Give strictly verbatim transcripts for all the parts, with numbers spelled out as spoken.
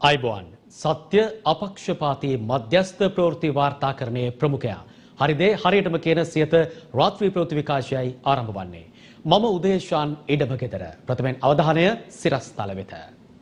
आइबोन सत्य अपक्षपाती मध्यस्थ प्रवृत्ति वार्ताकरणे प्रमुखया हरिदे हरियटම කියන සියත රාත්‍රී ප්‍රවෘත්ති විකාශයයි ආරම්භ වන්නේ. මම උදේශාන් ඉඩමගෙදර. ප්‍රථමයෙන් අවධානය සිරස්තල වෙත.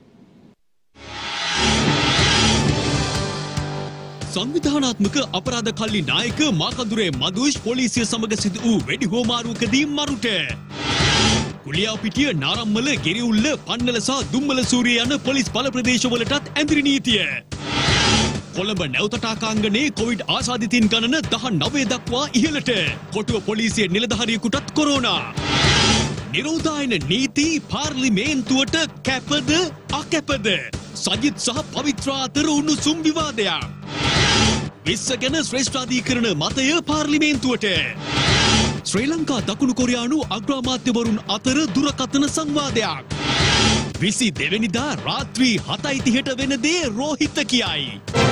සංවිධානාත්මක අපරාධ කල්ලි නායක මාකඳුරේ මදුෂ් පොලිසිය සමග සිදු වූ වෙඩි හෝමාරුවකදී මරුට. කුලියාපිටිය නාරම්මල ගෙරිඋල්ල පන්නල සහ දුම්මල සූරිය යන පොලිස් බල ප්‍රදේශවලටත් ඇඳිරි නීතිය. කොළඹ නැවතටාකාංගනේ කොවිඩ් ආසාදිතයින් ගණන දහනවය දක්වා ඉහළට. කොටුව පොලිසිය නිලධාරියෙකුටත් කොරෝනා. නිරෝධායන නීති පාර්ලිමේන්තුවට කැපද අකැපද? සජිත් සහ පවිත්‍රා අතර උණුසුම් විවාදයක්. විශ්ව ගැන ශ්‍රේෂ්ඨාධිකරණ මතය පාර්ලිමේන්තුවට. ශ්‍රී ලංකා දකුණු කොරියානු අග්‍රාමාත්‍යවරුන් අතර දුරකථන සංවාදයක්. විසි දෙවැනිදා රාත්‍රී හතයි තිහට වෙන දේ රෝහිත කියයි.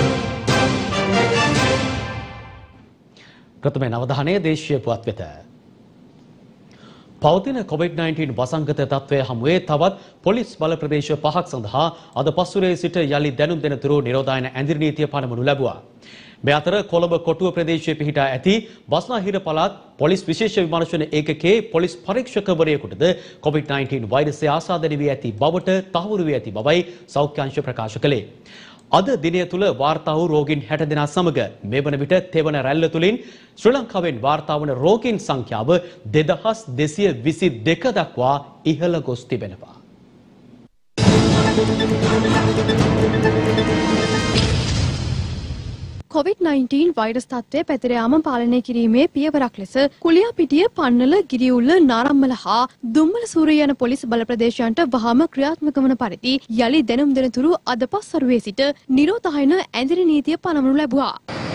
ප්‍රථමයෙන් අවධානය දේශීය පුවත් වෙත. පවතින කොවිඩ් නයින්ටීන් වසංගත තත්ත්වය හමුවේ තවත් පොලිස් බල ප්‍රදේශ පහක් සඳහා අද පසුරේ සිට යලි දැනුම් දෙන තුරු නිරෝධායන ඇඳිරි නීතිය පනවනු ලැබුවා. මේ අතර කොළඹ කොටුව ප්‍රදේශයේ පිහිටා ඇති බස්නාහිර පළාත් පොලිස් විශේෂ විමර්ශන ඒකකයේ පොලිස් පරීක්ෂකවරයෙකුටද කොවිඩ් නයින්ටීන් වෛරසය ආසාදනය වී ඇති බවට තහවුරු වී ඇති බවයි සෞඛ්‍ය අංශ ප්‍රකාශ කළේ. අද දිනය තුල වාර්තා වූ රෝගීන් හැට දෙනා සමග මේ වන විට තෙවන රැල්ල තුලින් ශ්‍රී ලංකාවෙන් වාර්තා වන රෝගීන් සංඛ්‍යාව දෙදහස් දෙසිය විසි දෙක දක්වා ඉහළ ගොස් තිබෙනවා. කොවිඩ් නයින්ටීන් වෛරස් තත්ත්වය පැතිර යාම පාලනය කිරීමේ පියවරක් ලෙස කුලියාපිටිය පන්නල ගිරිඋල්ල නාරම්මල හා දුම්මල සූරිය යන පොලිස් බල ප්‍රදේශයන්ට වහාම ක්‍රියාත්මක වන පරිදි යලි දැනුම් දෙන තුරු අද පස්වරුවේ සිට නිරෝධායන ඇඳිරි නීතිය පනවනු ලැබුවා.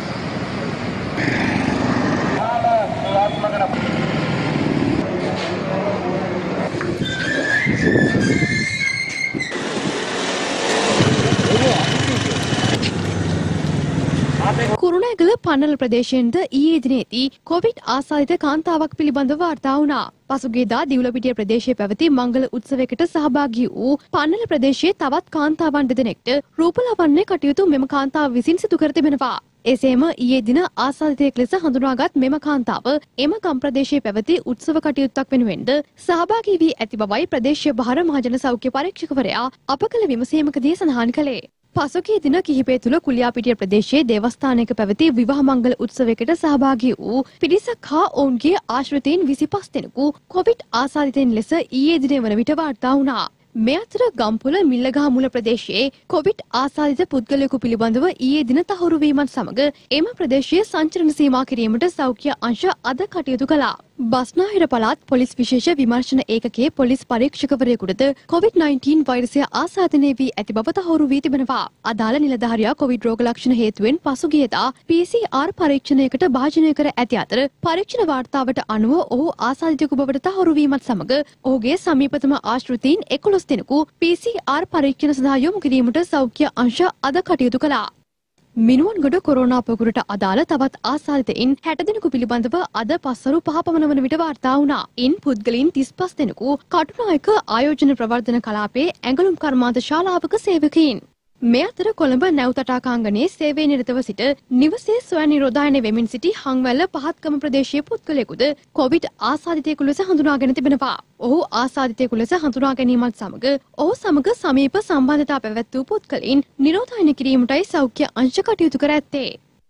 කුරුණෑගල පන්නල ප්‍රදේශයෙන්ද ඊයේ දිනේදී කොවිඩ් ආසාදිත කාන්තාවක් පිළිබඳව වාර්තා වුණා. පසුගියදා දිවුලපිටිය ප්‍රදේශයේ පැවති මංගල උත්සවයකට සහභාගී වූ පන්නල ප්‍රදේශයේ තවත් කාන්තාවන් දෙදෙනෙක්ට රූපලාවන්‍ය කටයුතු මෙම කාන්තාව විසින් සිදු කර තිබෙනවා. එසේම ඊයේ දින ආසාදිතයෙක් ලෙස හඳුනාගත් මෙම කාන්තාව එම ගම් ප්‍රදේශයේ පැවති උත්සව කටයුත්තක් වෙනුවෙන්ද සහභාගී වී ඇති බවයි ප්‍රදේශීය බහර මහජන සෞඛ්‍ය පරීක්ෂකවරයා අප කළ විමසීමකදී සඳහන් කළේ. පසුගිය දින කිහිපය තුළ කුලියාපිටිය ප්‍රදේශයේ දේවස්ථානයක පැවති විවාහ මංගල උත්සවයකට සහභාගී වූ පිරිසක් හා ඔවුන්ගේ ආශ්‍රිතයින් විසිපස් දෙනෙකු කොවිඩ් ආසාදිතයින් ලෙස ඊයේ දින වන විට වාර්තා වුණා. මේ අතර ගම්පොළ මිල්ලගහමුල ප්‍රදේශයේ කොවිඩ් ආසාදිත පුද්ගලයෙකු පිළිබඳව ඊයේ දින තහවුරු වීමත් සමග එම ප්‍රදේශයේ සංචරණ සීමා කිරීමට සෞඛ්‍ය අංශ අද කටයුතු කළා. බස්නාහිර පළාත් පොලිස් විශේෂ විමර්ශන ඒකකයේ පොලිස් පරීක්ෂකවරයෙකුටද කොවිඩ් නයින්ටීන් වෛරසය ආසාදනය වී ඇති බව තහවුරු වී තිබෙනවා. අදාළ නිලධාරියා කොවිඩ් රෝග ලක්ෂණ හේතුවෙන් පසුගියදා පී සී ආර් පරීක්ෂණයකට භාජනය කර ඇති අතර පරීක්ෂණ වාර්තාවට අනුව ඔහු ආසාදිතයෙකු බවට තහවුරු වීමත් සමග ඔහුගේ සමීපතම ආශ්‍රිතයින් එකොළොස් දෙනෙකු පී සී ආර් පරීක්ෂණ සඳහා යොමු කිරීමට සෞඛ්‍ය අංශ අද කටයුතු කළා. මිනුවන්ගොඩ කොරෝනා පොකුරට අදාළ තවත් ආසාදිතයින් හැට දෙනෙකු පිළිබඳව අද පස්වරු පහ පමණ වන විට වාර්තා වුණා. ඉන් පුද්ගලයන් තිස්පස් දෙනෙකු කටුනායක ආයෝජන ප්‍රවර්ධන කලාපයේ ඇඟලුම් කර්මාන්ත ශාලාවක සේවකයින්. මේ අතර කොළඹ නැවතටාකාංගනේ සේවයේ නිරතව සිට නිවසේ ස්වයං නිරෝධායන වෙමින් සිටි හංවැල්ල පහත්කම ප්‍රදේශයේ පුද්ගලයෙකුද කොවිඩ් ආසාදිතයෙකු ලෙස හඳුනාගෙන තිබෙනවා. ඔහු ආසාදිතයෙකු ලෙස හඳුනා ගැනීමත් සමග ඔහු සමග සමීප සම්බන්ධතා පැවැත් වූ පුද්ගලයින් නිරෝධායන කිරීමටයි සෞඛ්‍ය අංශ කටයුතු කර ඇත්තේ.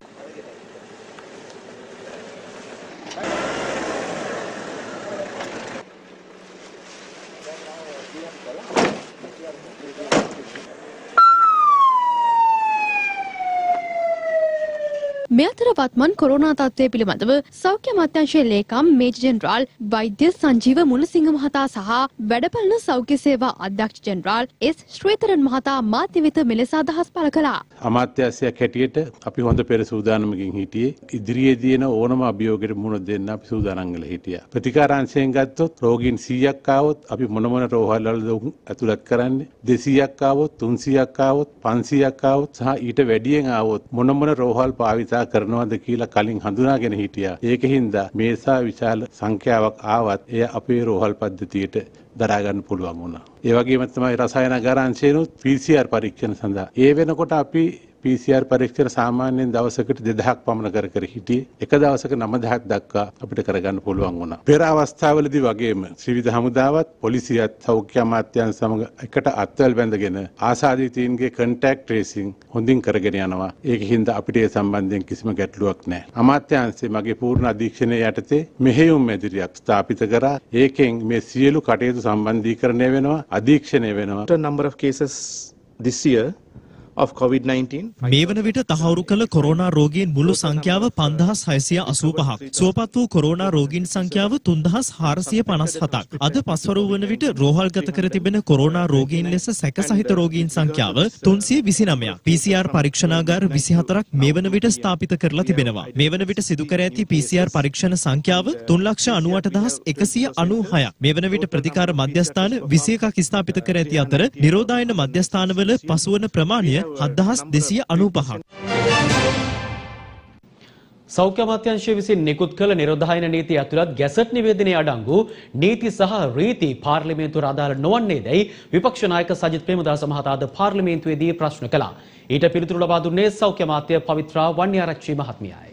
මේ අතර වත්මන් කොරෝනා තත්ත්වය පිළිබඳව සෞඛ්‍ය අමාත්‍යාංශයේ ලේකම් මේජර් ජෙනරාල් වෛද්‍ය සංජීව මුණසිංහ මහතා සහ වැඩපළන සෞඛ්‍ය සේවා අධ්‍යක්ෂ ජෙනරාල් එස් ශ්වේතරන් මහතා මාධ්‍ය වෙත මෙලෙස අදහස් පළ කළා. අමාත්‍යාංශයක් හැටියට අපි හොඳ පෙර සූදානමකින් හිටියේ. ඉදිරියේදී එන ඕනම අභියෝගයකට මුහුණ දෙන්න අපි සූදානම් වෙලා හිටියා. ප්‍රතිකාරාංශයෙන් ගත්තොත් රෝගීන් සීයක් ආවොත් අපි මොන මොන රෝහල් වලද ඇතුළත් කරන්නේ? දෙසීයක් ආවොත් තුන්සීයක් ආවොත් පන්සීයක් ආවොත් සහ ඊට වැඩියෙන් ආවොත් මොන මොන රෝහල් භාවිතා ආරක්ෂා කරනවද කියලා කලින් හඳුනාගෙන හිටියා. ඒකින්ද මේසා විශාල සංඛ්‍යාවක් ආවත් එය අපේ රෝහල් පද්ධතියට දරා ගන්න පුළුවන් වුණා. ඒ වගේම තමයි රසායනාගාර අංශයනොත් පී සී ආර් පරීක්ෂණ සඳහා. ඒ වෙනකොට අපි පී සී ආර් පරීක්ෂණ සාමාන්‍යයෙන් දවසකට දෙදහක් පමණ කර කර හිටියේ. එක දවසක නවදහක් දක්වා අපිට කරගන්න පුළුවන් වුණා. පෙර අවස්ථාවලදී වගේම ත්‍රිවිධ හමුදාවත් පොලිසියත් සෞඛ්‍ය අමාත්‍යාංශ සමග එකට අත්වැල් බැඳගෙන ආසාදිතයින්ගේ කොන්ටැක්ට් ට්‍රේසිං හොඳින් කරගෙන යනවා. ඒකින්ද අපිට ඒ සම්බන්ධයෙන් කිසිම ගැටලුවක් නැහැ. අමාත්‍යාංශයේ මගේ පූර්ණ අධීක්ෂණය යටතේ මෙහෙයුම් මැදිරියක් ස්ථාපිත කරා. ඒකෙන් මේ සියලු කටයුතු සම්බන්ධීකරණය වෙනවා, අධීක්ෂණය වෙනවා. number of cases this year of COVID nineteen. මේ වන විට තහවුරු කළ කොරෝනා රෝගීන් මුළු සංඛ්‍යාව පන්දහස් හයසිය අසූ පහක්. සුවපත් වූ කොරෝනා රෝගීන් සංඛ්‍යාව තුන්දහස් හාරසිය පනස් හතක්. අද පස්වරු වන විට රෝහල්ගත කර තිබෙන කොරෝනා රෝගීන් ලෙස සැක සහිත රෝගීන් සංඛ්‍යාව තුන්සිය විසිනමයක්. පී සී ආර් පරීක්ෂණාගාර විසිහතරක් මේ වන විට ස්ථාපිත කරලා තිබෙනවා. මේ වන විට සිදු කර ඇති පී සී ආර් පරීක්ෂණ සංඛ්‍යාව තුන් ලක්ෂ අනූඅට දහස් එකසිය අනූහයක්. මේ වන විට ප්‍රතිකාර මධ්‍යස්ථාන විසි එකක් ස්ථාපිත කර ඇති අතර නිරෝධායන මධ්‍යස්ථානවල පසුවන ප්‍රමාණය හත්දහස් දෙසිය අනූ පහක්. සෞඛ්‍ය අමාත්‍යාංශය විසින් නිකුත් කළ නිරෝධායන නීතිය ඇතුළත් ගැසට් නිවේදනයේ අඩංගු නීති සහ රීති පාර්ලිමේන්තුවට අදාළ නොවන්නේදැයි විපක්ෂ නායක සජිත් ප්‍රේමදාස මහතා අද පාර්ලිමේන්තුවේදී ප්‍රශ්න කළා. ඊට පිළිතුරු ලබා දුන්නේ සෞඛ්‍ය අමාත්‍ය පවිත්‍රා වන්නිආරච්චි මහත්මියයි.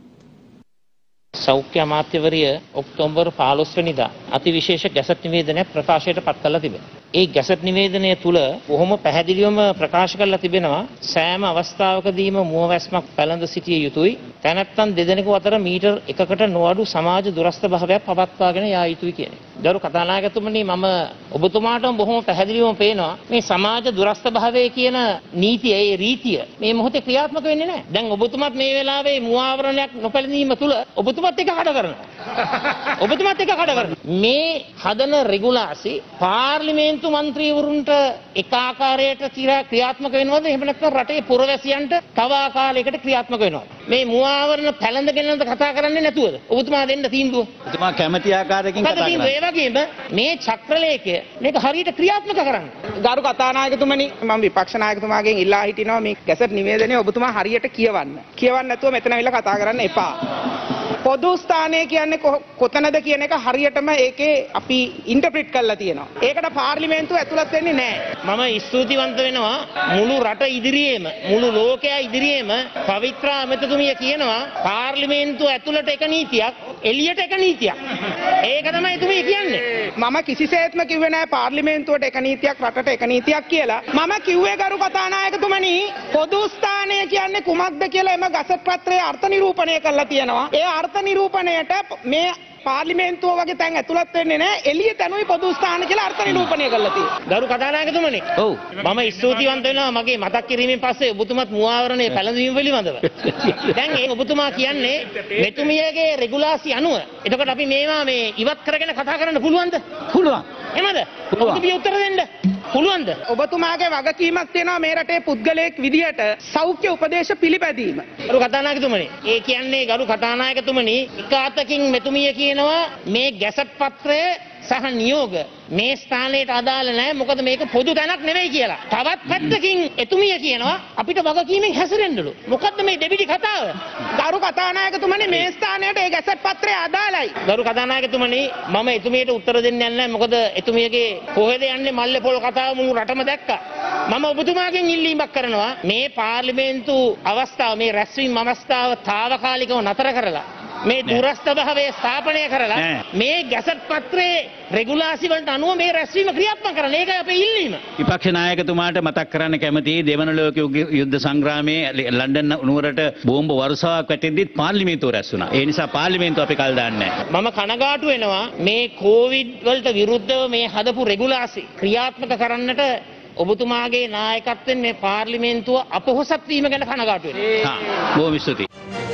සෞඛ්‍ය අමාත්‍යවරිය ඔක්තෝබර් පහළොස් වෙනිදා අතිවිශේෂ ගැසට් නිවේදනයක් ප්‍රකාශයට පත් කළා තිබෙනවා. ඒ ගැසට් නිවේදනය තුල බොහොම පැහැදිලිවම ප්‍රකාශ කරලා තිබෙනවා සෑම අවස්ථාවකදීම මුවවැස්මක් පැලඳ සිටිය යුතුයි. තැනැත්තන් දෙදෙනෙකු අතර මීටර් එකකට නොඅඩු සමාජ දුරස්ථ භාවයක් පවත්වාගෙන යා යුතුයි කියන්නේ. ගරු කතානායකතුමනි මම ඔබතුමාටම බොහොම පැහැදිලිවම පේනවා මේ සමාජ දුරස්ථ භාවය කියන නීතිය ඒ රීතිය මේ මොහොතේ ක්‍රියාත්මක වෙන්නේ නැහැ. දැන් ඔබතුමාත් මේ වෙලාවේ මුවාවරණයක් නොපැළඳීම තුල ඔබතුමාත් එක කඩ කරනවා. ඔබතුමාත් එක කඩ කරනවා. මේ හදන රෙගුලාසි පාර්ලිමේන්තු මන්ත්‍රීවරුන්ට එක ආකාරයකට ක්‍රියාත්මක වෙනවද? එහෙම නැත්නම් රටේ පුරවැසියන්ට තව ආකාරයකට ක්‍රියාත්මක වෙනවද? මේ මුවාවරණ පැලඳගෙනද කතා කරන්නේ නැතුවද? ඔබතුමා දෙන්න තීන්දුව. ඔබතුමා කැමැති ආකාරයකින් කතා කරනවා. ඒ වගේම මේ චක්‍රලේඛය මේක හරියට ක්‍රියාත්මක කරන්න. ගරු කතානායකතුමනි මම විපක්ෂ නායකතුමාගෙන් ඉල්ලා හිටිනවා මේ ගැසට් නිවේදනය ඔබතුමා හරියට කියවන්න. කියවන්න නැතුව මෙතන ඇවිල්ලා කතා කරන්න එපා. පොදු ස්ථානය කියන්නේ කොතනද කියන එක හරියටම ඒකේ අපි ඉන්ටර්ප්‍රිට් කරලා තියෙනවා. ඒකට පාර්ලිමේන්තුව ඇතුළත් වෙන්නේ නැහැ. මම ස්තුතිවන්ත වෙනවා මුළු රට ඉදිරියේම මුළු ලෝකයා ඉදිරියේම පවිත්‍රා අමතතුමිය කියනවා පාර්ලිමේන්තුව ඇතුළට එක නීතියක් එළියට එක නීතියක්. ඒක තමයි එතුමිය කියන්නේ. මම කිසිසේත්ම කිව්වේ නැහැ පාර්ලිමේන්තුවට එක නීතියක් රටට එක නීතියක් කියලා. මම කිව්වේ ගරු කතානායකතුමනි පොදු ස්ථානය කියන්නේ කුමක්ද කියලා එම ගසට් පත්‍රයේ අර්ථ නිරූපණය කරලා තියෙනවා. ඒ අර්ථ නිරූපණයට මේ පාර්ලිමේන්තුව වගේ තැන් ඇතුළත් වෙන්නේ නැහැ. එළිය තැනුයි පොදු ස්ථාන කියලා අර්ථ නිරූපණය කරලා තියෙනවා. ගරු කතානායකතුමනි. ඔව්. මම ස්තුතිවන්ත වෙනවා මගේ මතක් කිරීමෙන් පස්සේ ඔබතුමාත් මුවාවරණයේ පැලඳවීම පිළිබඳව. දැන් ඒ ඔබතුමා කියන්නේ මෙතුමියගේ රෙගුලාසි අනුව. එතකොට අපි මේවා මේ ඉවත් කරගෙන කතා කරන්න පුළුවන්ද? පුළුවන්. එහෙමද? ඔබතුමිය උත්තර දෙන්න. පුළුවන්ද? ඔබතුමාගේ වගකීමක් තියෙනවා මේ රටේ පුද්ගලයෙක් විදියට සෞඛ්‍ය උපදේශ පිළිපැදීම. ගරු කතානායකතුමනි. ඒ කියන්නේ ගරු කතානායකතුමනි එක අතකින් මෙතුමිය කියනවා මේ ගැසට් පත්‍රය සහ නියෝග මේ ස්ථානයට අදාළ නැහැ මොකද මේක පොදු තැනක් නෙවෙයි කියලා. තවත් පැත්තකින් එතුමිය කියනවා අපිට වගකීමෙන් හැසිරෙන්නලු. මොකද්ද මේ දෙබිඩි කතාව? ගරු කතානායකතුමනි මේ ස්ථානයට ඒ ගැසට් පත්‍රය අදාළයි. ගරු කතානායකතුමනි මම එතුමියට උත්තර දෙන්න යන්නේ නැහැ මොකද එතුමියගේ කොහෙද යන්නේ මල්ලේ පොල් කතාව මුළු රටම දැක්කා. මම ඔබතුමාගෙන් ඉල්ලීමක් කරනවා මේ පාර්ලිමේන්තු අවස්ථාව මේ රැස්වීම අවස්ථාව తాවකාලිකව නතර කරලා මේ දුරස්ථ භාවය ස්ථාපනය කරලා මේ ගැසට් පත්‍රයේ රෙගුලාසි වලට අනුව මේ රැස්වීම ක්‍රියාත්මක කරන්න. ඒකයි අපේ ඉල්ලීම. විපක්ෂ නායකතුමාට මතක් කරන්න කැමතියි දෙවන ලෝක යුද්ධ සංග්‍රාමයේ ලන්ඩන් නුවරට බෝම්බ වර්ෂාවක් වැටෙද්දිත් පාර්ලිමේන්තුව රැස් වුණා. ඒ නිසා පාර්ලිමේන්තුව අපි කල් දාන්නේ නැහැ. මම කනගාටු වෙනවා මේ කොවිඩ් වලට විරුද්ධව මේ හදපු රෙගුලාසි ක්‍රියාත්මක කරන්නට ඔබතුමාගේ නායකත්වයෙන් මේ පාර්ලිමේන්තුව අපොහොසත් වීම ගැන කනගාටු වෙනවා. හා බොහොම ස්තුතියි.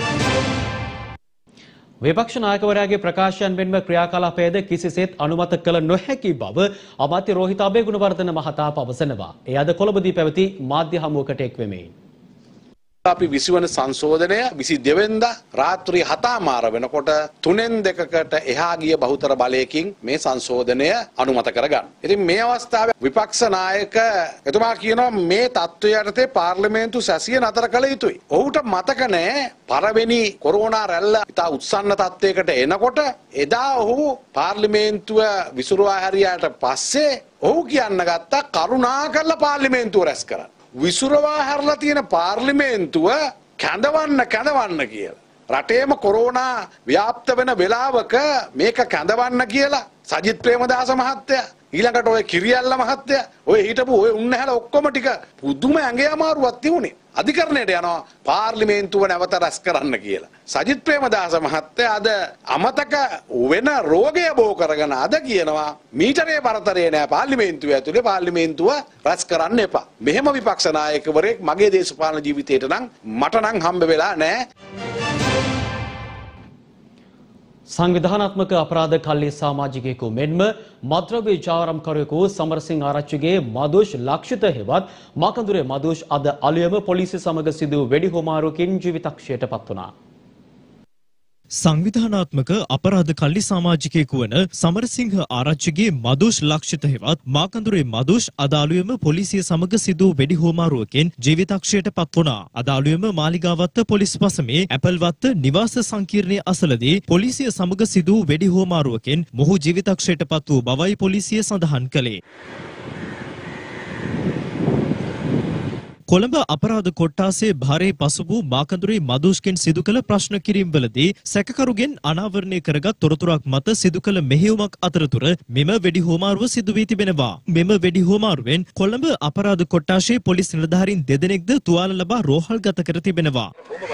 විපක්ෂ නායකවරයාගේ ප්‍රකාශයන් මෙන්ම ක්‍රියාකලාපයද කිසිසේත් අනුමත කළ නොහැකි බව අමාත්‍ය රෝහිත අබේගුණවර්ධන මහතා පවසනවා. ඒ අද කොළඹදී පැවති මාධ්‍ය හමුවකට එක් වෙමින් අපි විසිවන සංශෝධනය විසි දෙවැනිදා රාත්‍රී හතමාර වෙනකොට තුනෙන් දෙකකට එහා ගිය බහුතර බලයකින් මේ සංශෝධනය අනුමත කරගන්න. ඉතින් මේ අවස්ථාවේ විපක්ෂ නායක එතුමා කියනවා මේ තත්ත්වය යටතේ පාර්ලිමේන්තු සැසිය නතර කළ යුතුයි. ඔහුට මතක නැහැ පළවෙනි කොරෝනා රැල්ල ඉතා උත්සන්න තත්ත්වයකට එනකොට එදා ඔහු පාර්ලිමේන්තුව විසුරුවා හැරියාට පස්සේ ඔහු කියන්න ගත්තා කරුණාකරලා පාර්ලිමේන්තුව රැස් කරන්න. විසුරවා හැරලා තියෙන පාර්ලිමේන්තුව කැඳවන්න කැඳවන්න කියලා. රටේම කොරෝනා ව්‍යාප්ත වෙන වෙලාවක මේක කැඳවන්න කියලා සජිත් ප්‍රේමදාස මහත්තයා ඊළඟට ඔය කිරියල්ල මහත්තයා ඔය හිටපු ඔය උන්නහැල ඔක්කොම ටික පුදුම ඇඟේ අමාරුවක් තිබුණේ. අධිකරණයට යනවා පාර්ලිමේන්තුව නැවත රැස් කරන්න කියලා. සජිත් ප්‍රේමදාස මහත්තයා අද අමතක වෙන රෝගය බෝ කරගෙන අද කියනවා මීටරේ පරතරේ නෑ පාර්ලිමේන්තුව ඇතුලේ පාර්ලිමේන්තුව රැස් කරන්න එපා. මෙහෙම විපක්ෂ නායකවරයෙක් මගේ දේශපාලන ජීවිතේට නම් මට නම් හම්බ වෙලා නෑ. සංවිධානාත්මක අපරාධ කල්ලි සමාජිකයෙකු මෙන්ම මද්‍රව්‍ය ජාවාරම්කරුවෙකු සමරසිංහ ආරච්චිගේ මදුෂ් ලක්ෂිත හෙවත් මාකඳුරේ මදුෂ් අද අලුයම පොලිසිය සමග සිදු වෙඩි හුවමාරුවකින් ජීවිතක්ෂයට පත් වුණා. සංවිධානාත්මක අපරාධ කල්ලි සමාජිකයෙකු වන සමරසිංහ ආරච්චිගේ මදුෂ් ලක්ෂිත හෙවත් මාකඳුරේ මදුෂ් අදාළුවම පොලිසිය සමග සිදු වෙඩි හුවමාරුවකින් ජීවිතක්ෂයට පත් වුණා. අදාළුවම මාලිගාවත්ත පොලිස් පසමේ ඇපල්වත්ත නිවාස සංකීර්ණයේ අසලදී පොලිසිය සමග සිදු වෙඩි හුවමාරුවකින් මොහු ජීවිතක්ෂයට පත් වූ බවයි පොලිසිය සඳහන් කළේ. කොළඹ අපරාධ කොට්ටාසේ භාරයේ පසු වූ මාකඳුරේ මදුෂ්ගෙන් සිදු කළ ප්‍රශ්න කිරීම්වලදී සැකකරුගෙන් අනාවරණය කරගත් තොරතුරක් මත සිදු කළ මෙහෙයුමක් අතරතුර මෙම වෙඩි හුවමාරුව සිදු වී තිබෙනවා. මෙම වෙඩි හුවමාරුවෙන් කොළඹ අපරාධ කොට්ටාසේ පොලිස් නිලධාරීන් දෙදෙනෙක්ද තුවාල ලබා රෝහල්ගත කර තිබෙනවා.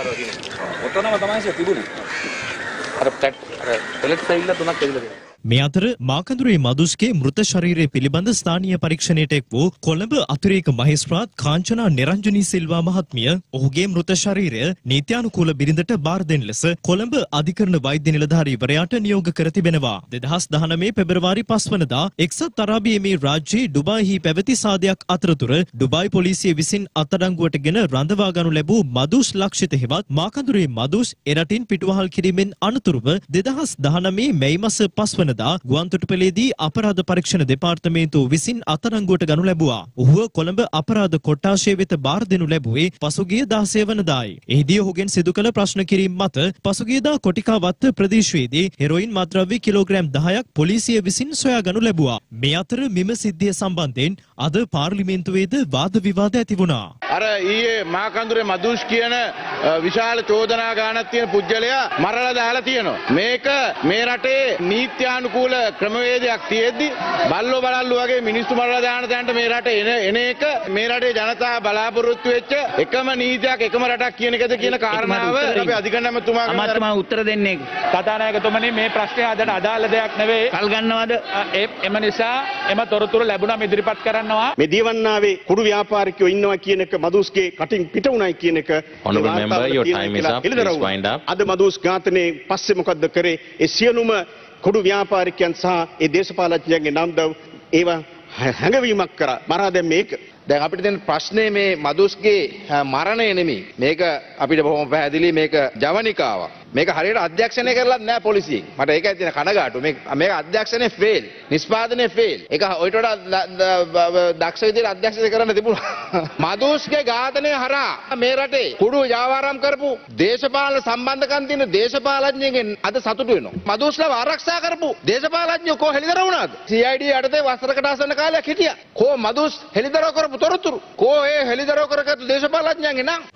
මේ අතර මාකඳුරේ මදුෂ්ගේ මෘත ශරීරය පිළිබඳ ස්ථානීය පරීක්ෂණයට එක් වූ කොළඹ අතිරේක මහේස්ත්‍රාත් කාංචනා නිරංජනී සිල්වා මහත්මිය ඔහුගේ මෘත ශරීරය නීත්‍යානුකූල බිරිඳට බාර දෙන ලෙස කොළඹ අධිකරණ වෛද්‍ය නිලධාරීවරයාට නියෝග කර තිබෙනවා. දෙදහස් දහනවය පෙබරවාරි පස්වනදා එක්සත් අරාබි එමි රාජ්‍යයේ ඩුබායිහි පැවති සාදයක් අතරතුර ඩුබායි පොලිසිය විසින් අත්අඩංගුවට ගෙන රඳවා ගනු ලැබූ මදුෂ් ලක්ෂිත හෙවත් මාකඳුරේ මදුෂ් එරටින් පිටුවහල් කිරීමෙන් අනතුරුව දෙදහස් දහනවය මැයි මාස පස්වන ගුවන්තොටුපළේදී අපරාධ පරීක්ෂණ දෙපාර්තමේන්තුව විසින් අත්අඩංගුවට ගනු ලැබුවා. ඔහුව කොළඹ අපරාධ කොට්ටාශය වෙත බාර දෙනු ලැබුවේ පසුගිය දාසය වනදායි. එහිදී ඔහුගෙන් සිදු කළ ප්‍රශ්න කිරීම මත පසුගියදා කොටිකාවත්ත ප්‍රදේශයේදී හෙරොයින් මත්ද්‍රව්‍ය කිලෝග්‍රෑම් දහයක් පොලිසිය විසින් සොයා ගනු ලැබුවා. මේ අතර මෙම සිද්ධිය සම්බන්ධයෙන් අද පාර්ලිමේන්තුවේද වාද විවාද ඇති වුණා. අර ඊයේ මාකඳුරේ මදුෂ් කියන විශාල චෝදනා ගානක් තියෙන පුජ්‍යලයා මරලා දාලා තියෙනවා. මේක මේ රටේ නීත්‍යානුකූල කුල ක්‍රමවේදයක් තියෙද්දි බල්ලෝ බලල්ලෝ වගේ මිනිස්සු මරලා දාන තැනට මේ රටේ එන එන එක මේ රටේ ජනතාව බලාපොරොත්තු වෙච්ච එකම නීතියක් එකම රටක් කියන එකද කියන කාරණාව අපි අධිකරණ ඇමතුමාගෙන් අමාත්‍යතුමා උත්තර දෙන්නේ කතානායකතුමනි මේ ප්‍රශ්නේ අදට අදාළ දෙයක් නෙවෙයි. කල් ගන්නවද? එම නිසා එම තොරතුරු ලැබුණා ඉදිරිපත් කරනවා. මේ දියවන්නාවේ කුඩු ව්‍යාපාරිකයෝ ඉන්නවා කියන එක මදුස්ගේ කටින් පිට උනායි කියන එක Honorable member, your time is up. Please wind up. අද මදුස් ඝාතනයේ පස්සේ මොකද්ද කරේ? ඒ සියලුම කුඩු ව්‍යාපාරිකයන් සහ ඒ දේශපාලඥයන්ගේ නම් දව ඒවා හැඟවීමක් කරා මරා දැන් මේක දැන් අපිට තියෙන ප්‍රශ්නේ මේ මදුස්ගේ මරණය නෙමෙයි. මේක අපිට බොහොම පැහැදිලි මේක ජවනිකාවක්. මේක හරියට අධ්‍යක්ෂණය කරලත් නෑ පොලිසිය. මට ඒකයි තියෙන කනගාටු. මේක මේක අධ්‍යක්ෂණය ෆේල්. නිෂ්පාදනය ෆේල්. ඒක ඔයිට වඩා දක්ෂ විදිහට අධ්‍යක්ෂණය කරන්න තිබුණා. මදුස්ගේ ඝාතනය හරහා මේ රටේ කුඩු ජාවාරම් කරපු දේශපාලන සම්බන්ධකම් තියෙන දේශපාලඥයන්ගෙන් අද සතුටු වෙනවා. මදුස්ලව ආරක්ෂා කරපු දේශපාලඥයෝ කො හෙළිදරව් වුණාද? සී ආයි ඩී යටතේ වසරකට ආසන්න කාලයක් හිටියා. කො මදුස් හෙළිදරව් කරපු තොරතුරු කෝ ඒ හෙළිදරව් කරගත්තු දේශපාලඥයන්ගේ නම්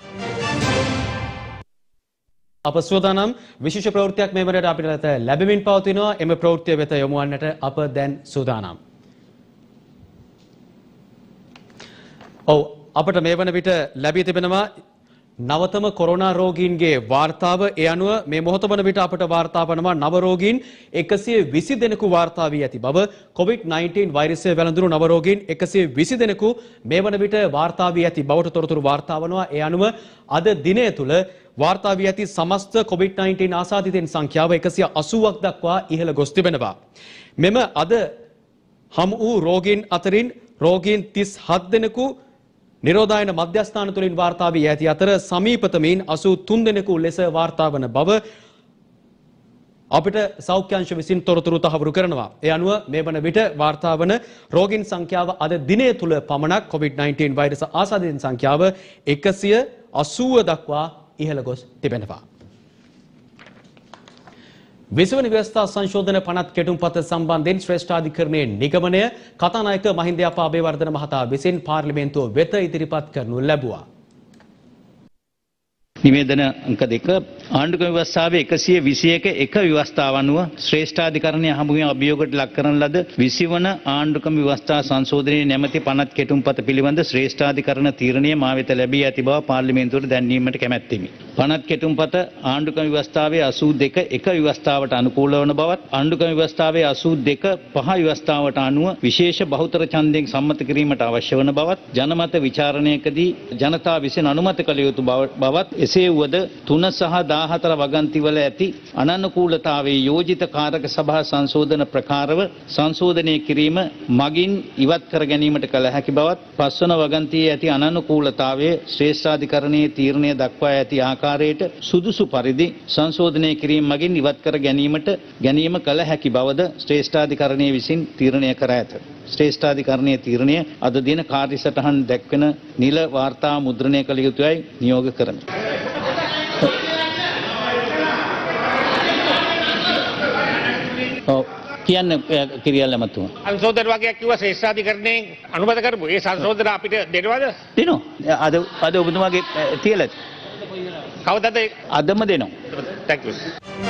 අප සූදානම් විශේෂ ප්‍රවෘත්තියක් මේ වනට අපිට ලැබෙමින් පවතිනවා. එම ප්‍රවෘත්තිය වෙත යොමු වන්නට අප දැන් සූදානම්. ඔව් අපට මේ වන විට ලැබී තිබෙනවා නවතම කොරෝනා රෝගීන්ගේ වාර්තාව. ඒ අනුව මේ මොහොත වන විට අපට වාර්තා වනවා නව රෝගීන් එකසිය විසි දෙනෙකු වාර්තා වී ඇති බව. කොවිඩ් නයින්ටීන් වෛරසය වැළඳුණු නව රෝගීන් එකසිය විසි දෙනෙකු මේ වන විට වාර්තා වී ඇති බවට තොරතුරු වාර්තා වනවා. ඒ අනුව අද දිනය තුළ වාර්තා වී ඇති සමස්ත කොවිඩ් නයින්ටීන් ආසාදිතයින් සංඛ්‍යාව එකසිය අසූවක් දක්වා ඉහළ ගොස් තිබෙනවා. මෙම අද හමු වූ රෝගීන් අතරින් රෝගීන් තිස් හත් දෙනෙකු නිරෝධායන මධ්‍යස්ථාන තුළින් වාර්තා වී ඇති අතර සමීපතමින් අසූ තුන් දෙනෙකු ලෙස වාර්තා වන බව අපිට සෞඛ්‍ය අංශ විසින් තොරතුරු තහවුරු කරනවා. ඒ අනුව මේ වන විට වාර්තා වන රෝගීන් සංඛ්‍යාව අද දිනය තුල පමණක් කොවිඩ් නයින්ටීන් වෛරස ආසාදිතයින් සංඛ්‍යාව එකසිය අසූව දක්වා ඉහළ ගොස් තිබෙනවා. විශ්වනි ව්‍යවස්ථා සංශෝධන පනත් කෙටුම්පත සම්බන්ධයෙන් ශ්‍රේෂ්ඨාධිකරණයේ නිගමනය කතානායක මහින්ද යපා අබේවර්ධන මහතා විසින් පාර්ලිමේන්තුව වෙත ඉදිරිපත් කරනු ලැබුවා. නිවේදන අංක දෙක ආණ්ඩුක්‍රම ව්‍යවස්ථාවේ එකසිය විසි එක එක ව්‍යවස්ථාව අනුව ශ්‍රේෂ්ඨාධිකරණය හමුවේ අභියෝගයට ලක් කරන ලද විසි වන ආණ්ඩුක්‍රම ව්‍යවස්ථා සංශෝධනයේ නැමැති පනත් කෙටුම්පත පිළිබඳ ශ්‍රේෂ්ඨාධිකරණ තීරණය මා වෙත ලැබී ඇති බව පාර්ලිමේන්තුවට දැන්වීමට කැමැත්තෙමි. පනත් කෙටුම්පත ආණ්ඩුක්‍රම ව්‍යවස්ථාවේ අසූ දෙක එක ව්‍යවස්ථාවට අනුකූල වන බවත් ආණ්ඩුක්‍රම ව්‍යවස්ථාවේ අසූ දෙක පහ ව්‍යවස්ථාවට අනුව විශේෂ බහුතර ඡන්දයෙන් සම්මත කිරීමට අවශ්‍ය වන බවත් ජනමත විචාරණයකදී ජනතාව විසින් අනුමත කළ යුතු බවත් එසේ වුවද තුන සහ දාහතර වගන්තිවල ඇති අනනුකූලතාවයේ යෝජිත කාරක සභා සංශෝධන ප්‍රකාරව සංශෝධනය කිරීම මගින් ඉවත් කර ගැනීමට කළ හැකි බවත් පස්වන වගන්තියේ ඇති අනනුකූලතාවයේ ශ්‍රේෂ්ඨාධිකරණයේ තීරණය දක්වා ඇති ආකාරයට සුදුසු පරිදි සංශෝධනය කිරීම මගින් ඉවත් කර ගැනීමට ගැනීම කළ හැකි බවද ශ්‍රේෂ්ඨාධිකරණය විසින් තීරණය කර ඇත. ශ්‍රේෂ්ඨාධිකරණයේ තීරණය අද දින කාර්යසටහන් දැක්වෙන නිල වාර්තා මුද්‍රණය කළ යුතුයි නියෝග කරමි. කියන්න කිරියල් ඇමතුමා. සංශෝධන වගේක් කිව්වා ශ්‍රේෂ්ඨාධිකරණයෙන් අනුමත කරමු. ඒ සංශෝධන අපිට දෙනවද? දෙනවා. අද අද ඔබතුමාගේ තියලා කවදද? අදම දෙනවා. Thank you.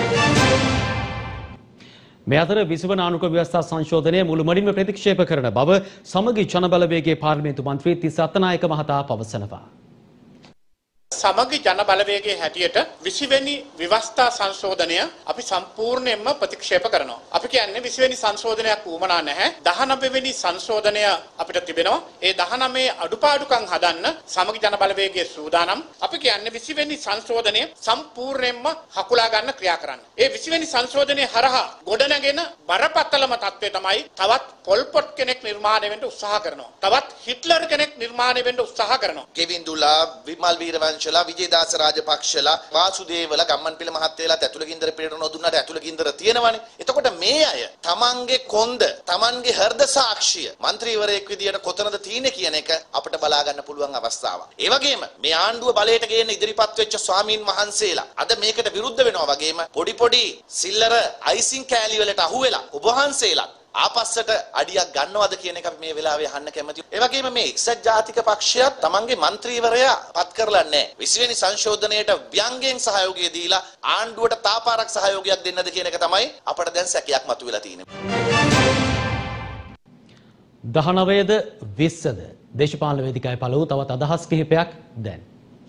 මේ අතර විශ්වන ආණ්ඩුක්‍රම ව්‍යවස්ථා සංශෝධනය මුළුමනින්ම ප්‍රතික්ෂේප කරන බව සමගි ජනබලවේගයේ පාර්ලිමේන්තු මන්ත්‍රී තිස්ස අත්තනායක මහතා පවසනවා. සමගි ජන බලවේගයේ හැටියට විසි වෙනි ව්‍යවස්ථා සංශෝධනය අපි සම්පූර්ණයෙන්ම ප්‍රතික්ෂේප කරනවා. අපි කියන්නේ විසි වෙනි සංශෝධනයක් වුමනා නැහැ. දහනවය වෙනි සංශෝධනය අපිට තිබෙනවා. ඒ දහනවය අඩුපාඩුකම් හදන්න සමගි ජන බලවේගයේ සූදානම්. අපි කියන්නේ විසි වෙනි සංශෝධනය සම්පූර්ණයෙන්ම හකුලා ගන්න ක්‍රියා කරන්න. ඒ විසි වෙනි සංශෝධනය හරහා ගොඩනගෙන බරපතලම තත්ත්වය තමයි තවත් පොල්පොට් කෙනෙක් නිර්මාණය වෙන්න උත්සාහ කරනවා. තවත් හිට්ලර් කෙනෙක් නිර්මාණය වෙන්න උත්සාහ කරනවා. කෙවින්දුලා විමල් වීරවංශලා විජේදාස රාජපක්ෂලා වාසුදේවලා ගම්මන්පිල මහත්තයලාත් ඇතුළගින්දර පිළිට නොදුන්නාට ඇතුළගින්දර තියෙනවනේ. එතකොට මේ අය තමන්ගේ කොන්ද තමන්ගේ හෘද සාක්ෂිය മന്ത്രിවරයෙක් විදියට කොතනද තියෙන්නේ කියන එක අපිට බලා ගන්න පුළුවන් අවස්ථාවක්. ඒ වගේම මේ ආණ්ඩුව බලයට ගේන්න ඉදිරිපත් වෙච්ච ස්වාමීන් වහන්සේලා අද මේකට විරුද්ධ වෙනවා වගේම පොඩි පොඩි සිල්ලර අයිසින් කෑලි වලට අහුවෙලා ඔබ වහන්සේලා ආපස්සට අඩියක් ගන්නවද කියන එක අපි මේ වෙලාවේ අහන්න කැමතියි. ඒ වගේම මේ එක්සත් ජාතික පක්ෂයත් තමන්ගේ മന്ത്രിවරයා පත් කරලා නැහැ. විසි වෙනි සංශෝධනයේට ව්‍යංගයෙන් සහයෝගය දීලා ආණ්ඩුවට තාපාරක් සහයෝගයක් දෙන්නද කියන එක තමයි අපට දැන් සැකයක් මතුවලා තියෙන්නේ. දහනවයද විස්සද දේශපාලන වේදිකාවේ පළ වූ තවත් අදහස් කිහිපයක් දැන්.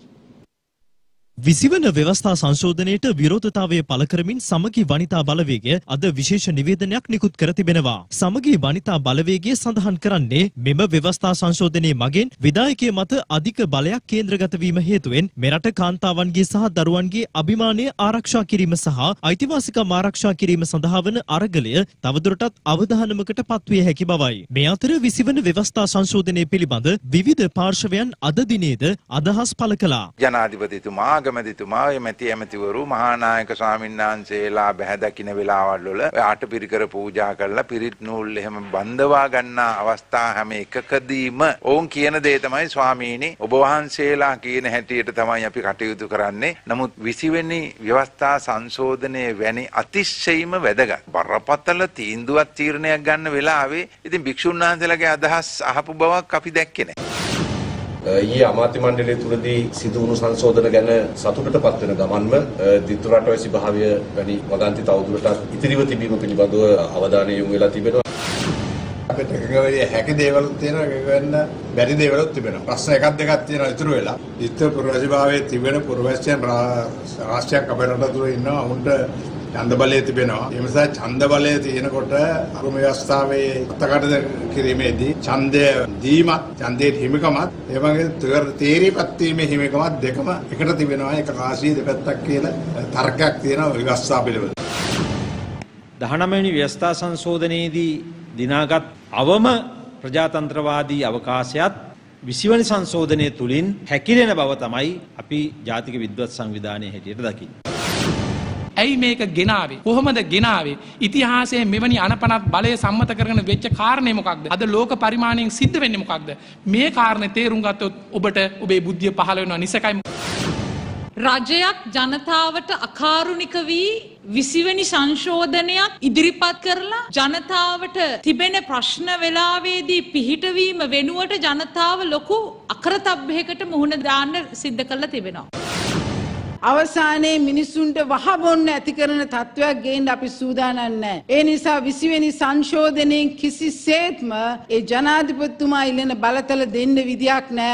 විසිවන ව්‍යවස්ථා සංශෝධනයට විරෝධතාවය පළ කරමින් සමගි වනිතා බලවේගය අද විශේෂ නිවේදනයක් නිකුත් කර තිබෙනවා. සමගි වනිතා බලවේගය සඳහන් කරන්නේ මෙම ව්‍යවස්ථා සංශෝධනයේ මගින් විධායකය මත අධික බලයක් කේන්ද්‍රගත වීම හේතුවෙන් මෙරට කාන්තාවන්ගේ සහ දරුවන්ගේ අභිමානය ආරක්ෂා කිරීම සහ අයිතිවාසිකම් ආරක්ෂා කිරීම සඳහා වන අරගලය තවදුරටත් අවධානමකට පත්විය හැකි බවයි. මේ අතර විසිවන ව්‍යවස්ථා සංශෝධනය පිළිබඳ විවිධ පාර්ශවයන් අද දිනේද අදහස් පළ කළා. ජනාධිපතිතුමා මැතිතුමා මැති ඇමතිවරු මහානායක ස්වාමීන් වහන්සේලා බැහැ දකින්න වෙලාවල් වල අටපිරිකර පූජා කරලා පිරිත් නූල් එහෙම බඳවා ගන්න අවස්ථා හැම එකකදීම ඕන් කියන දේ තමයි ස්වාමීනි ඔබ වහන්සේලා කියන හැටියට තමයි අපි කටයුතු කරන්නේ. නමුත් විසි වෙනි ව්‍යවස්ථා සංශෝධනයේ වැනි අතිශයින්ම වැදගත් බරපතල තීන්දුවක් තීරණයක් ගන්න වෙලාවේ ඉතින් භික්ෂුන් වහන්සේලාගේ අදහස් අහපු බවක් අපි දැක්කේ නැහැ. ඊයේ අමාත්‍ය මණ්ඩලයේ තුලදී සිදු වුණු සංශෝධන ගැන සතුටටපත් වෙන ගමන්ම දිත්තු රටවැසි භාවය වැනි වගන්ති තවදුරටත් ඉතිරිව තිබීම පිළිබඳව අවධානය යොමු වෙලා තිබෙනවා. අපිට එකගොල්ලේ හැකි දේවල් තියෙනවා ඒක වෙන්න බැරි දේවල් තිබෙනවා. ප්‍රශ්න එකක් දෙකක් තියෙනවා ඉතුරු වෙලා. දිත්තු පුරවැසි භාවයේ තිබෙන පුරවැසියන් රාශියක් අපේ රට තුල ඉන්නවා. උන්ට ඡන්ද බලය තිබෙනවා. ඒ නිසා ඡන්ද බලය තියෙනකොට අරුම ව්‍යවස්ථාවේ අත්කට කිරීමේදී ඡන්දය දීමත් ඡන්දයේ හිමිකමත් ඒ වගේ තේරීපත් වීමේ හිමිකමත් දෙකම එකට තිබෙනවා. ඒක රාශිය දෙපැත්තක් කියලා තර්කයක් තියෙනවා ව්‍යවස්ථා පිළිබඳව. දහනවය වෙනි ව්‍යවස්ථා සංශෝධනයේදී දිනාගත් අවම ප්‍රජාතන්ත්‍රවාදී අවකාශයත් විසිවන සංශෝධනය තුලින් හැකිලෙන බව තමයි අපි ජාතික විද්වත් සංවිධානයේ හැටියට දකින්නේ. ඇයි මේක ගෙනාවේ? කොහොමද ගෙනාවේ? ඉතිහාසයේ මෙවැනි අනපනත් බලය සම්මත කරගෙන වෙච්ච කාරණේ මොකක්ද? අද ලෝක පරිමාණයෙන් සිද්ධ වෙන්නේ මොකක්ද? මේ කාරණේ තේරුම් ගත්තොත් ඔබට ඔබේ බුද්ධිය පහළ වෙනවා. නිසකයි රජයක් ජනතාවට අකාරුණික වී විසිවැනි සංශෝධනයක් ඉදිරිපත් කරලා ජනතාවට තිබෙන ප්‍රශ්න වෙලාවේදී පිහිටවීම වෙනුවට ජනතාව ලොකු අකරතැබ්බයකට මුහුණ දාන්න සිද්ධ කරලා තිබෙනවා. අවසානයේ මිනිසුන්ට වහබොන්න ඇති කරන තත්ත්වයක් ගේන්න අපි සූදානම් නැහැ. ඒ නිසා විසිවැනි සංශෝධනයෙන් කිසිසේත්ම ඒ ජනාධිපතිතුමා ඉල්ලන බලතල දෙන්න විදියක් නැහැ.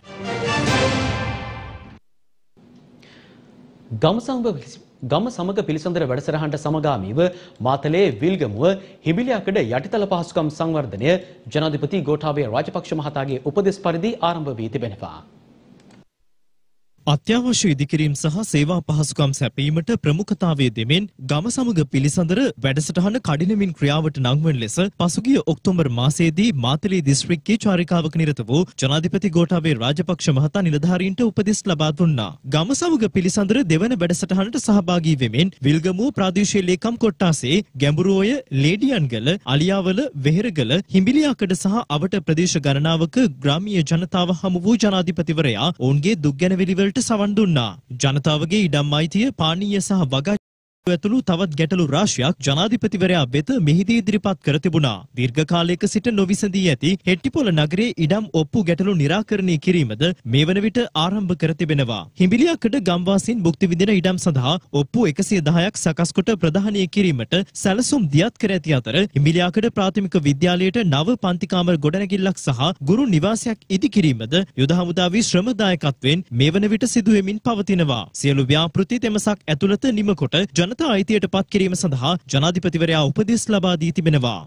ගම සමග ගම සමග පිළිසඳර වැඩසටහනට සමගාමීව මාතලේ විල්ගමුව හිමිලියකඩ යටිතල පහසුකම් සංවර්ධනය ජනාධිපති ගෝඨාභය රාජපක්ෂ මහතාගේ උපදෙස් පරිදි ආරම්භ වී තිබෙනවා. අත්‍යවශ්‍ය ඉදිකිරීම් සහ සේවා පහසුකම් සැපීමට ප්‍රමුඛතාවය දෙමින් ගම සමග පිළිසඳර වැඩසටහන කඩිනමින් ක්‍රියාවට නංවන ලෙස පසුගිය ඔක්තෝබර් මාසයේදී මාතලේ දිස්ත්‍රික්කයේ චාරිකාවක නිරත වූ ජනාධිපති ගෝඨාභය රාජපක්ෂ මහතා නිලධාරීන්ට උපදෙස් ලබා දුන්නා. ගම සමග පිළිසඳර දෙවන වැඩසටහනට සහභාගී වෙමින් විල්ගමුව ප්‍රාදේශීය ලේකම් කොට්ටාසේ ගැඹුරුඔය ලේඩියන්ගල අලියාවල වෙහෙරගල හිඹිලියාකඩ සහ අවට ප්‍රදේශ ගණනාවක ග්‍රාමීය ජනතාව හමු වූ ජනාධිපතිවරයා ඔවුන්ගේ දුක්ගැනවිලි වලට සවන් දුන්නා. ජනතාවගේ ඉඩම් අයිතිය පානීය සහ වගා ඇතුළු තවත් ගැටලු රාශියක් ජනාධිපතිවරයා වෙත මෙහිදී ඉදිරිපත් කර තිබුණා. දීර්ඝ කාලයක සිට නොවිසඳී ඇති හෙට්ටිපොළ නගරයේ ඉඩම් ඔප්පු ගැටලු निराකරණය කිරීමද මේ වන විට ආරම්භ කර තිබෙනවා. හිඹිලියකඩ ගම්වාසීන් භුක්ති විඳින ඉඩම් සඳහා ඔප්පු එකසිය දහයක් සකස් කොට ප්‍රදානය කිරීමට සැලසුම් දියත් කර ඇති අතර හිඹිලියකඩ ප්‍රාථමික විද්‍යාලයට නව පන්ති කාමර ගොඩනැගිල්ලක් සහ ගුරු නිවාසයක් ඉදි කිරීමද යුද හමුදාවේ ශ්‍රම දායකත්වයෙන් මේ වන විට සිදු වෙමින් පවතිනවා. සියලු ව්‍යාපෘති තෙමසක් ඇතුළත නිමකොට ජන අයිතියට පත් කිරීම සඳහා ජනාධිපතිවරයා උපදෙස් ලබා දී තිබෙනවා.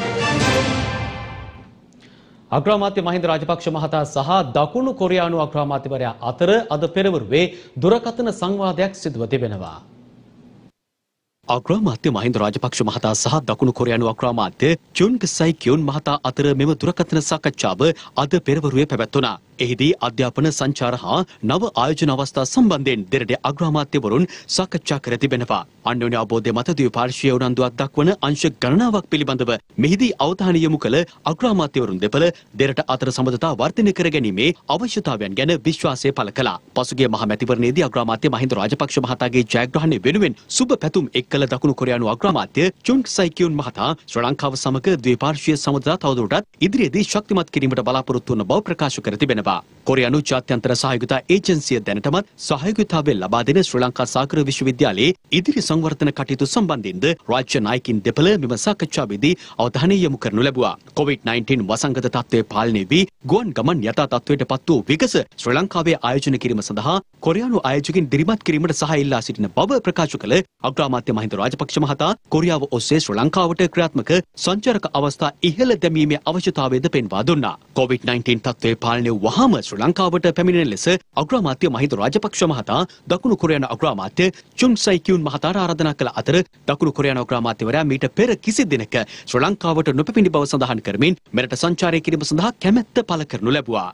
අග්‍රාමාත්‍ය මහින්ද රාජපක්ෂ මහතා සහ දකුණු කොරියානු අග්‍රාමාත්‍යවරයා අතර අද පෙරවරුවේ දුරකථන සංවාදයක් සිදුව තිබෙනවා. අග්‍රාමාත්‍ය මහින්ද රාජපක්ෂ මහතා සහ දකුණු කොරියානු අග්‍රාමාත්‍ය චුන් ගසයි කියුන් මහතා අතර මෙම දුරකථන සාකච්ඡාව අද පෙරවරුවේ පැවැත්වුණා. එහිදී අධ්‍යාපන සංචාර හා නව ආයෝජන අවස්ථා සම්බන්ධයෙන් දෙරට අග්‍රාමාත්‍යවරුන් සාකච්ඡා කර තිබෙනවා. අන්‍යෝන්‍ය අවබෝධය මත ද්විපාර්ශ්වීය උනන්දුවක් දක්වන අංශ ගණනාවක් පිළිබඳව මෙහිදී අවධානය යොමු කළ අග්‍රාමාත්‍යවරුන් දෙපළ දෙරට අතර සම්බන්ධතා වර්ධනය කර ගැනීමේ අවශ්‍යතාවයන් ගැන විශ්වාසය පළ කළා. පසුගිය මහ මැතිවරණයේදී අග්‍රාමාත්‍ය මහින්ද රාජපක්ෂ මහතාගේ ජයග්‍රහණය වෙනුවෙන් සුබ පැතුම් එක් කළ දකුණු කොරියානු අග්‍රාමාත්‍ය චුන් සයිකියුන් මහතා ශ්‍රී ලංකාව සමග ද්විපාර්ශ්වීය සම්බන්ධතා තවදුරටත් ඉදිරියේදී ශක්තිමත් කිරීමට බලාපොරොත්තු වන බව ප්‍රකාශ කර තිබෙනවා. කොරියානු ජාත්‍යන්තර සහයෝගිතා ඒජන්සිය දැනටමත් සහයෝගිතාවය ලබා දෙන ශ්‍රී ලංකා සාගර විශ්වවිද්‍යාලයේ ඉදිරි සංවර්ධන කටයුතු සම්බන්ධයෙන්ද රාජ්‍ය නායකින් දෙපළ මෙම සාකච්ඡාවේදී අවධානය යොමු කරනු ලැබුවා. කොවිඩ් නයින්ටීන් වසංගත තත්ත්වය පාලනය වී ගුවන් ගමන් යථා තත්ත්වයට පත් වූ විගස ශ්‍රී ලංකාවේ ආයෝජන කිරීම සඳහා කොරියානු ආයෝජකයින් දිරිමත් කිරීමට සහාය ඉල්ලා සිටින බව ප්‍රකාශ කළ අග්‍රාමාත්‍ය මහින්ද රාජපක්ෂ මහතා කොරියාව ඔස්සේ ශ්‍රී ලංකාවට ක්‍රියාත්මක සංචාරක අවස්ථා ඉහළ දැමීමේ අවශ්‍යතාවයද පෙන්වා දුන්නා. කොවිඩ් නයින්ටීන් තත්ත්වය පාලනය වුවහම ශ්‍රී ලංකාවට පැමිණෙන ලෙස අග්‍රාමාත්‍ය මහින්ද රාජපක්ෂ මහතා දකුණු කොරියානු අග්‍රාමාත්‍ය චුන් සයිකියුන් මහතාට ආරාධනා කළ අතර දකුණු කොරියානු අග්‍රාමාත්‍යවරයා මීට පෙර කිසි දිනක ශ්‍රී ලංකාවට නොපැමිණි බව සඳහන් කරමින් මෙරට සංචාරය කිරීම සඳහා කැමැත්ත පළ කරනු ලැබුවා.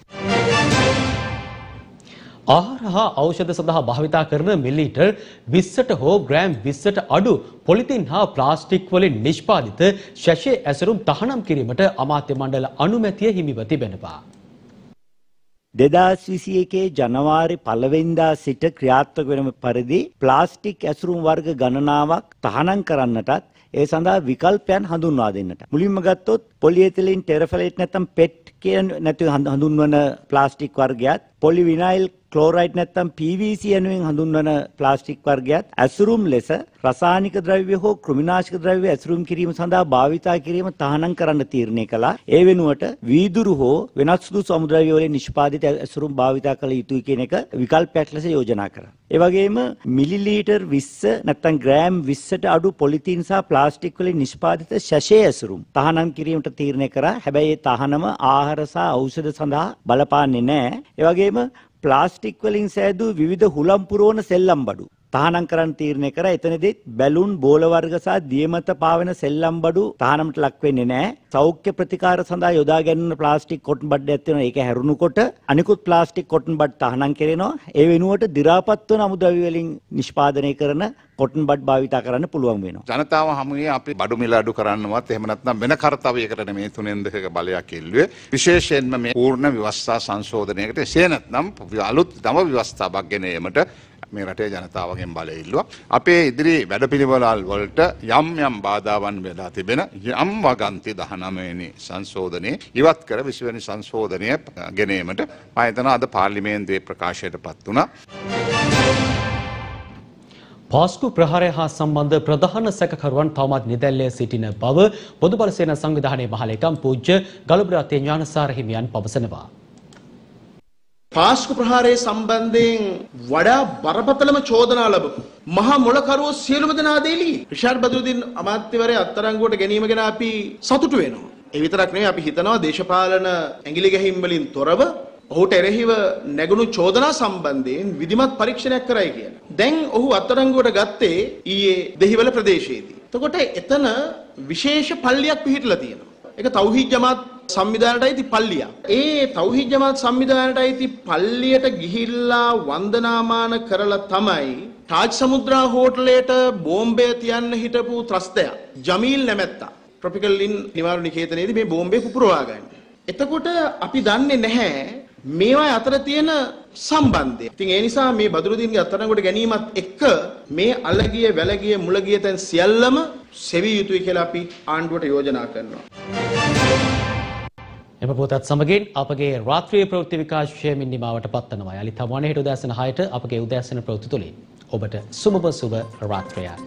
ආහාර හා ඖෂධ සඳහා භාවිතා කරන මිලිලීටර් විස්සට හෝ ග්‍රෑම් විස්සට අඩු පොලිතින් හා ප්ලාස්ටික් වලින් නිෂ්පාදිත ශැෂේ ඇසුරුම් තහනම් කිරීමට අමාත්‍ය මණ්ඩල අනුමැතිය හිමිව තිබෙනවා. දෙදාස් විසි එකේ ජනවාරි පළවෙනිදා සිට ක්‍රියාත්මක වන පරිදි ප්ලාස්ටික් ඇසුරුම් වර්ග ගණනාවක් තහනම් කරන්නටත් ඒ සඳහා විකල්පයන් හඳුන්වා දෙන්නට. මුලින්ම ගත්තොත් පොලිඑතිලීන් ටෙරෆලේට් නැත්නම් පෙට් කියන නැතුව හඳුන්වන ප්ලාස්ටික් වර්ගයක්, පොලිවිනයිල් ක්ලෝරයිඩ් නැත්නම් පී වී සී යනුවෙන් හඳුන්වන ප්ලාස්ටික් වර්ගයක් ඇසුරුම් ලෙස රසායනික ද්‍රව්‍ය හෝ කෘමිනාශක ද්‍රව්‍ය ඇසුරුම් කිරීම සඳහා භාවිතා කිරීම තහනම් කරන්න තීරණය කළා. ඒ වෙනුවට වීදුරු හෝ වෙනත් සුදුසු අමුද්‍රව්‍ය වලින් නිෂ්පාදිත ඇසුරුම් භාවිතා කළ යුතුයි කියන එක විකල්පයක් ලෙස යෝජනා කරා. ඒ වගේම මිලිලීටර් විස්ස නැත්නම් ග්‍රෑම් විස්සට අඩු පොලිතීන් සහ ප්ලාස්ටික් වලින් නිෂ්පාදිත ශැෂේ ඇසුරුම් තහනම් කිරීමට තීරණය කරා. හැබැයි ඒ තහනම ආහාර සහ ඖෂධ සඳහා බලපාන්නේ නැහැ. ඒ වගේම ප්ලාස්ටික් වලින් සෑදූ විවිධ හුලම් පුරවන සෙල්ලම් බඩු තහනම් කරන්න තීරණය කරා. එතනදී බැලුන් බෝල වර්ග සහ දියමත පාවෙන සෙල්ලම් බඩු තහනමට ලක් වෙන්නේ නැහැ. සෞඛ්‍ය ප්‍රතිකාර සඳහා යොදා ගැනීම ප්ලාස්ටික් කොටන් බඩයක් තියෙනවා. ඒක හැරුණුකොට අනිකුත් ප්ලාස්ටික් කොටන් බඩ තහනම් කරනවා. ඒ වෙනුවට දි รา පත් වන අමුද්‍රව්‍ය වලින් නිෂ්පාදනය කරන කොටන් බඩ් භාවිතා කරන්න පුළුවන් වෙනවා. ජනතාව හමුවේ අපි බඩු මිල අඩු කරන්නවත් එහෙම නැත්නම් වෙන කර්තව්‍යයකට නෙමේ තුනෙන් දෙකක බලයක් එල්ලුවේ. විශේෂයෙන්ම මේ පූර්ණ ව්‍යවස්ථා සංශෝධනයකට එසේ නැත්නම් අලුත් නව ව්‍යවස්ථාවක් ගෙන ඒමට මේ රටේ ජනතාවගෙන් බලය ඉල්ලුවා. අපේ ඉදිරි වැඩපිළිවෙළල් වලට යම් යම් බාධාවන් වෙලා තිබෙන යම් වගන්ති දහනවය වෙනි සංශෝධනයේ ඉවත් කර විසි වෙනි සංශෝධනය ගෙන ඒමට මම හිතනවා අද පාර්ලිමේන්තුවේ ප්‍රකාශයටපත් වුණා. පාස්කු ප්‍රහාරය හා සම්බන්ධ ප්‍රධාන සැකකරුවන් තවමත් නිදැල්ලේ සිටින බව පොදු බල සේනා සංවිධානයේ මහලේකම් පූජ්‍ය ගලුබරාත්තේ ඥානසාර හිමියන් පවසනවා. පාස්කු ප්‍රහාරය සම්බන්ධයෙන් වඩා බරපතලම චෝදනා ලැබපු මහා මොළකරුවෝ සියලුම දෙනා දෙලී රිෂාඩ් බදුරුදීන් අමාත්‍යවරයා අත්අඩංගුවට ගැනීම ගැන අපි සතුටු වෙනවා. ඒ විතරක් නෙවෙයි අපි හිතනවා දේශපාලන ඇඟිලි ගැහිම් වලින් තොරව ඔහුට එරෙහිව නැගුණු චෝදනා සම්බන්ධයෙන් විධිමත් පරීක්ෂණයක් කරයි කියලා. දැන් ඔහු අත්අඩංගුවට ගත්තේ ඊයේ දෙහිවල ප්‍රදේශයේදී. එතකොට එතන විශේෂ පල්ලියක් පිහිටලා තියෙනවා. ඒක තෞහීද් ජමාත් සංවිධානයට අයිති පල්ලියක්. ඒ තෞහීද් ජමාත් සංවිධානයට අයිති පල්ලියට ගිහිල්ලා වන්දනාමාන කරලා තමයි තාජ් සමුද්‍රා හෝටලයට බෝම්බය තියන්න හිටපු ත්‍රස්තයා ජමීල් නැමැත්තා ට්‍රොපිකල් ලින් නිවාරු නිකේතනයේදී මේ බෝම්බය පුපුරවා ගන්න. එතකොට අපි දන්නේ නැහැ මේවා අතර තියෙන සම්බන්ධය. ඉතින් ඒ නිසා මේ බදුරුදීන්ගේ අත්අඩංගුවට ගැනීමත් එක්ක මේ අලගිය වැලගිය මුලගිය තැන් සියල්ලම සෙවිය යුතුයි කියලා අපි ආණ්ඩුවට යෝජනා කරනවා. එම පොතත් සමගින් අපගේ රාත්‍රියේ ප්‍රවෘත්ති විකාශයමින් නිමාවට පත්වනවා. යලි තමවන හෙට උදෑසන හයට අපගේ උදෑසන ප්‍රවෘත්ති තුලින් ඔබට සුබ සුබ රාත්‍රියක්.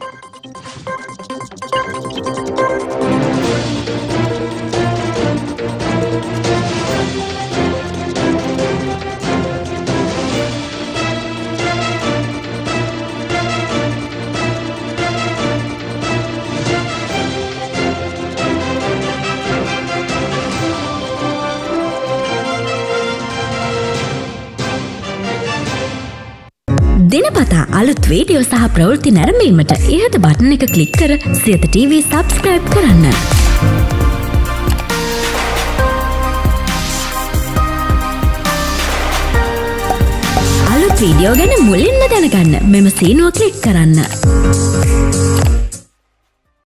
දිනපතා අලුත් වීඩියෝ සහ ප්‍රවෘත්ති නැරඹීමට ඉහත බටන් එක ක්ලික් කර සියත ටීවී සබ්ස්ක්‍රයිබ් කරන්න. අලුත් වීඩියෝ ගැන මුලින්ම දැනගන්න මෙම සීනුව ක්ලික් කරන්න.